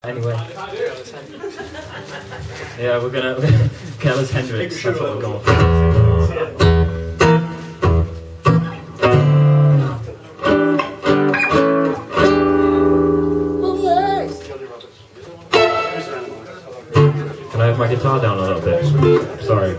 Anyway. Yeah, we're gonna Carlos Hendrix, that's what we're going for. Can I have my guitar down a little bit? Sorry.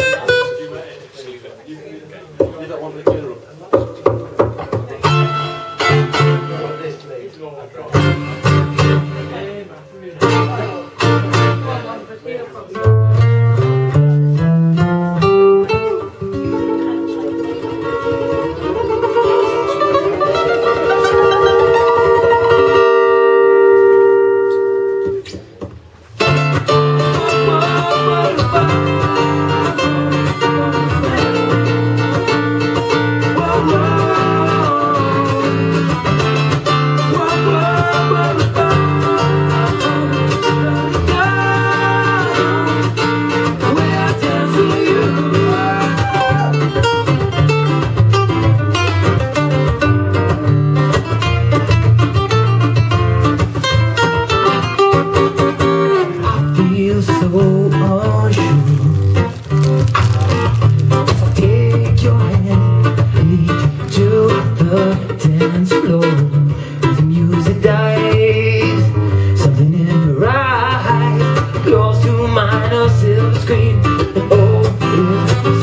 Dance floor, the music dies, something in your eyes goes to mine, a silver screen. Oh, it's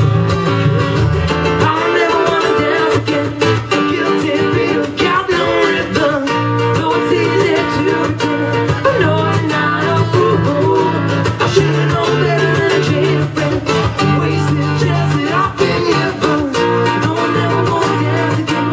I never wanna dance again. A guilty feet of goddamn rhythm. Though it's easy to pretend, I know I'm not a fool. I should've known better than a chain of friends. Wasted chances I've been given. No, I never wanna dance again.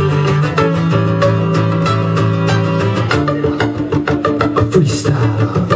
Freestyle.